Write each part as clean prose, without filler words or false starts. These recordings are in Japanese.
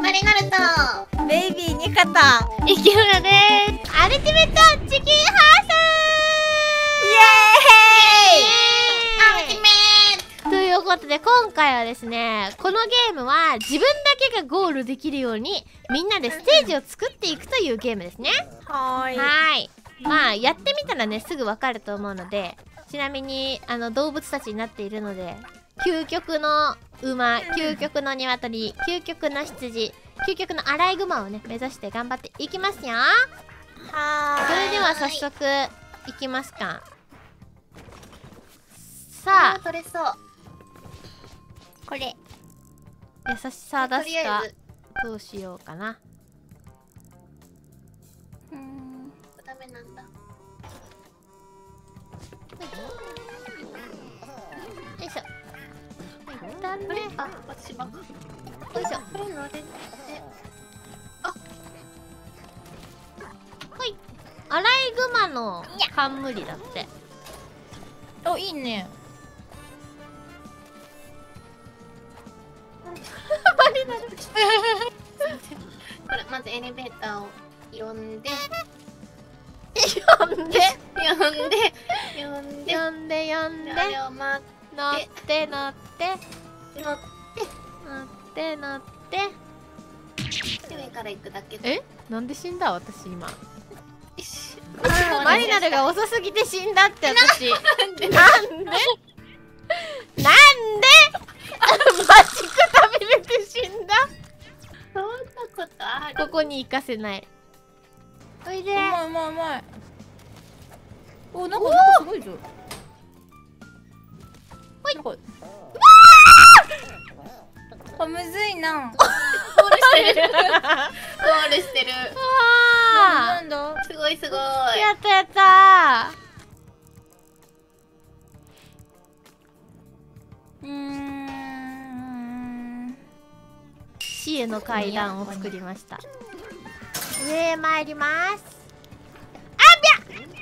バリナルトベイビーに肩。 池村でーす。アルティメットチキンハウスイエアルティメットということで、今回はですね、このゲームは自分だけがゴールできるようにみんなでステージを作っていくというゲームですね。 はーい。 はい。まあやってみたらね、すぐわかると思うので、ちなみに動物たちになっているので、究極の馬、究極の鶏、究極の羊、究極のアライグマをね目指して頑張っていきますよ。 はそれでは早速いきますか。さあ、 取れそう。これ優しさ出とりすかあえずどうしようかな。 ダメなんだ。 よいしょ。一旦ね、 あ、私ばっか。 よいしょ。 これ乗れて。 ほい。アライグマの冠だって。 お、いいね。 これまずエレベーターを呼んで呼んで呼んで呼んで呼んであれを待乗って乗ってって乗っ乗って乗ってて上から行くだけで。 え、なんで死んだ私今。 よしマリナルが遅すぎて死んだって私。なんでなんで待ちくたびれて死んだ。 そんなことある。 ここに行かせない。おいで。 うまいうまいうまい。お、なんかすごいぞ。 ほい。 なんかあ、むずいな。 ゴールしてるゴールしてる。 あなんだ。 すごいすごい。 ー、やったやった死への階段を作りました。上へ参ります。あ、びゃ、危ない危ない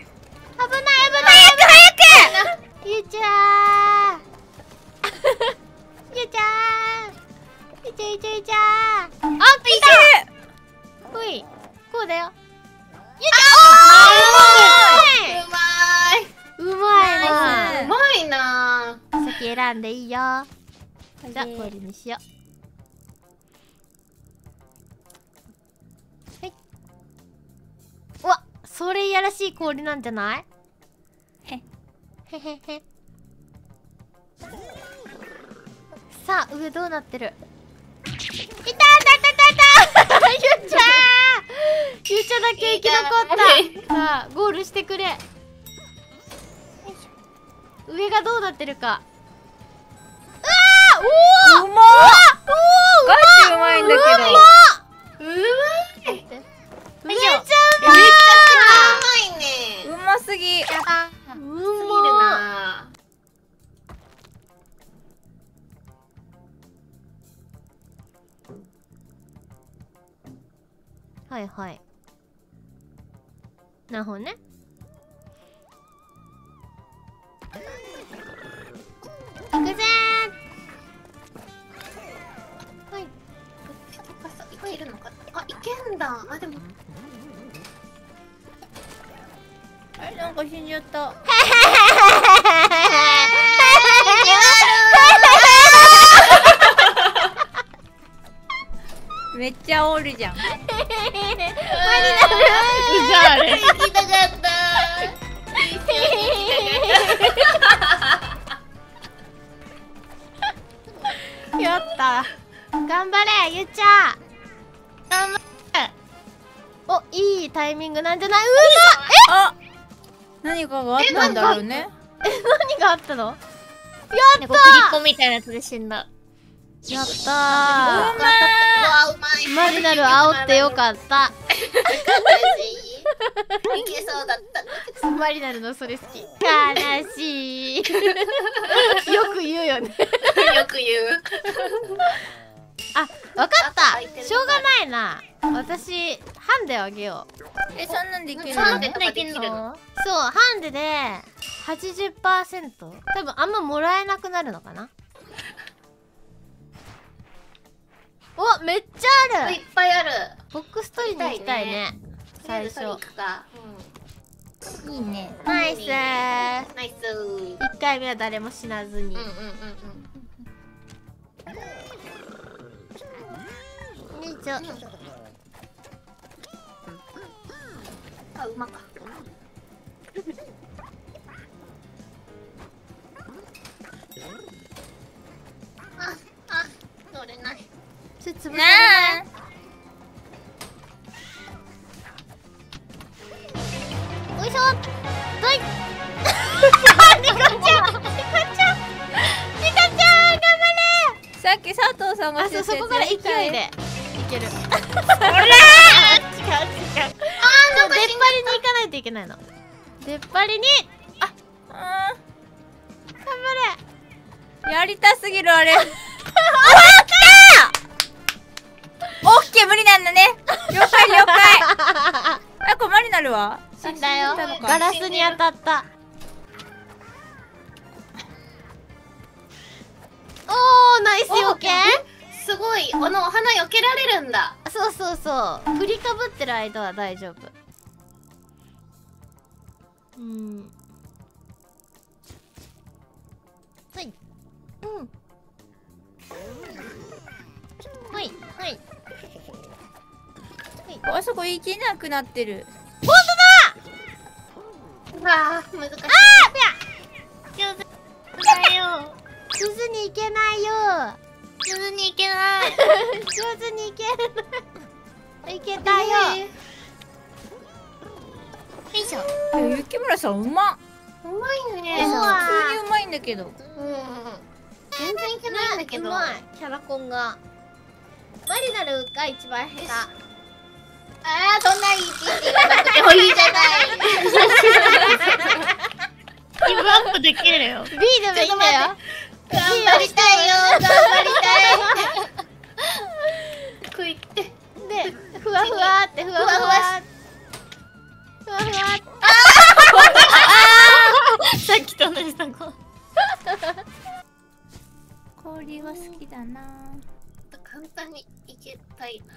早くゆうちゃーゆうちゃーゆうちゃゆうちゃゆうちゃーあ、来たほい、こうだよ。ゆうちゃうまい。 うまいな。 うまいな。 先選んでいいよ。じゃあこれにしよう。はい。うわ、それいやらしい氷なんじゃない？へへへへ。さあ上どうなってる？いたいたいたいたいたゆうちゃんゆうちゃんだけ生き残った。さあゴールしてくれ。上がどうなってるか。おお、 うまっ。ガチうまいんだけど。 うまい。 上ちゃんめっちゃうまいね。 うますぎ。 やば。 うすぎるまな。 はいはい。なるほどね。行くぜー。はい。 いけるのか。あ、いけんだ。あ、でも。 あれ、なんか死んじゃった。めっちゃおるじゃん。 マリナルじゃあれ。 行きたかった。 やった頑張れゆっちゃん。 頑張れ。 お、いいタイミングなんじゃない？うあ、何かがあったんだろうね。 まっ何があったの？やったなんか振り子みたいなやつで死んだ。 やったうわ、うまい。 ー。マリナル煽ってよかったいけそうだった。 マリナルのそれ好き。悲しいよく言うよねよく言う。 あ、わかった開いてるしょうがないな。私ハンデをあげよう。 え、そんなんできるの？ ハンデとかできるの？ そう、ハンデで 80%？ 多分あんまもらえなくなるのかな。お、 お、めっちゃある。 いっぱいある。 ボックス取りに行きたいね。最初。 行くか。 いいね。 ナイスー。 ナイスー。 1回目は誰も死なずに。 うん。 よいしょ。 あ、馬か。乗れない。 ちょっと潰されなない。よいしょ。どい。ニコちゃん、ニコちゃん、ニコちゃん、頑張さっき佐藤さんれ。あ、そう、そこから勢いでいける。違う違う。あー、そう、出っ張りに行かないといけないの。出っ張りに。頑張れ。 やりたすぎるあれ。おっ来た。オッケー無理なんだね。了解了解。あ、これマリナルは死んだよ。 死んだのかガラスに当たった。おー、ナイスよけ。 すごい。花避けられるんだ。 そうそうそう。振りかぶってる間は大丈夫。はい。はいはい。 あそこ行けなくなってる。 うわー、難しい。上手だよ。 上手にいけないよ。 上手にいけない。 上手にいけない。いけたよ。 よいしょ。 雪村さんうまっ。 うまいね。 うま普通にうまいんだけど。 全然いけないんだけど。 うまい。キャラコンが。マリナルが一番下手。 あー、そんないいって言わなくてもいいじゃない。 ギブアップできるよ。 B でもいいんだよ。 頑張りたいよ。頑張りたい。食いって。 で、ふわふわってふわふわ。ふわふわ。 さっきと同じとこ。 氷は好きだな。 簡単にいけたいな。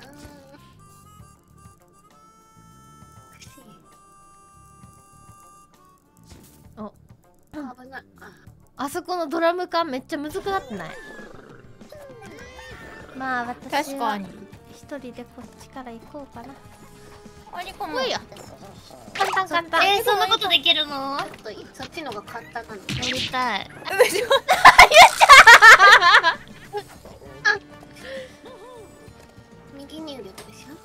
お、 危ない。 あそこのドラム缶めっちゃむずくなってない？まあ私は確かに。 一人でこっちから行こうかな。 ありこも。 来いよ。簡単簡単。 そんなことできるの？ そっちのが簡単なの。 乗りたい。 右入力でしょ。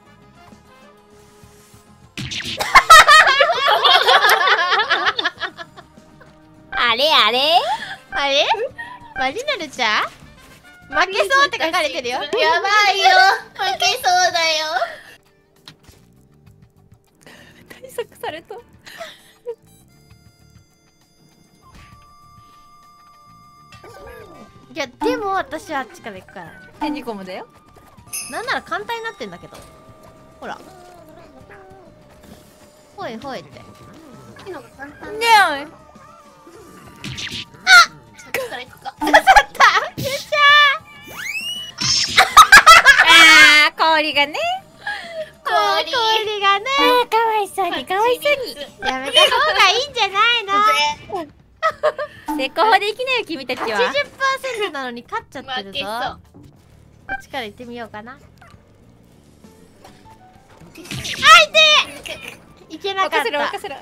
あれあれ。 あれ？マリナルちゃん？負けそうって書かれてるよ。 やばいよ。負けそうだよ。 対策された。 いやでも私はあっちから行くから。 エニコムだよ。 なんなら簡単になってんだけど。ほら。ほいほいって。 こっちのが簡単ねだ。 え。 そっちから行くか。 刺さった。よっしああ氷がね。 ゃー。氷がね。 あかわいそうにかわいそうに。 やめた方がいいんじゃないの？ 成功法できないよ君たちは。 80% なのに勝っちゃってるぞ。 負けそう。 こっちから行ってみようかな。あ、痛い！いけなかっ任せろた。 任せろ。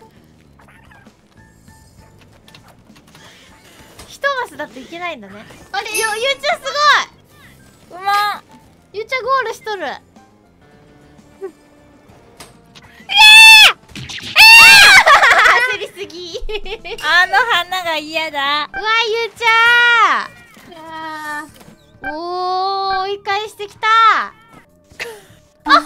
一マスだといけないんだね。 あれ、 ゆうちゃんすうまっ。 ごい。ゆうちゃんゴールしとる。焦りすぎ。 あの花が嫌だ。 うわ、ゆうちゃん。おー、追い返してきた。あ、花が。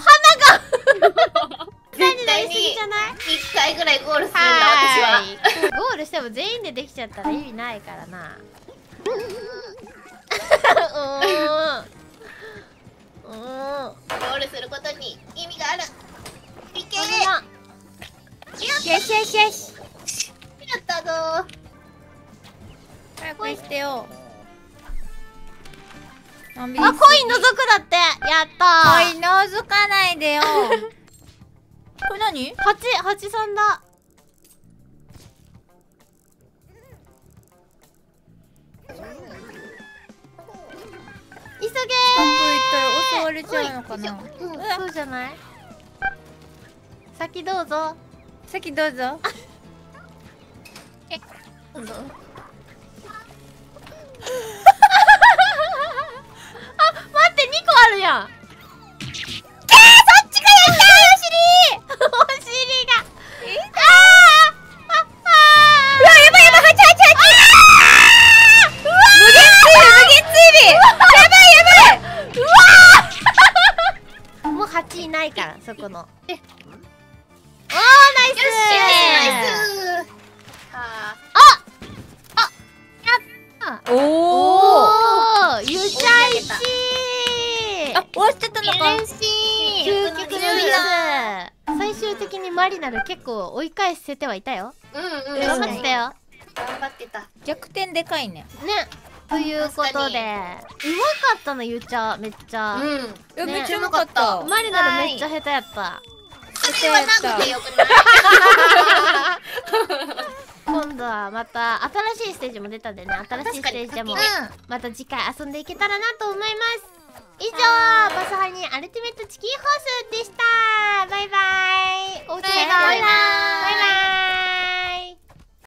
絶対なりすぎにじゃない？ 1回ぐらいゴールするんだ、私は。 はーい。ゴールしても全員でできちゃったら意味ないからな。 ゴールすることに意味がある。いけー。 よしよしよし。 やったぞー。 早くしてよ。のんびあ、 りコイン覗くだって。 ったおい、覗かないでよ。これ何？ 8さんだ。急げー。 近く行ったら襲われちゃうのかな。 そうじゃない？先どうぞ。 先どうぞ。 どうぞ。 待って、2個あるやん。 そっちがやったよ、 お尻が。 うわ、やばいやばい、8無限追尾やばいもう8いないから、そこの。おー、ナイスナイス。 おーおー、ゆちゃいちあ、終わっちゃったのか。 嬉しい。 究極のミス。最終的にマリナル結構追い返せてはいたよ。 うんうん。 頑張ってたよ。 頑張ってた。 逆転でかいね。 ね。ということで、うまかったの、ゆちゃ。めっちゃ。 うん。 いや、 ねめっちゃうまかった。 マリナルめっちゃ下手やった。 それはなくてよくない？ 今度はまた新しいステージも出たんでね、新しいステージでもまた次回遊んでいけたらなと思います。以上、バスハニーアルティメットチキンホースでした。バイバイ。お疲れ様でした。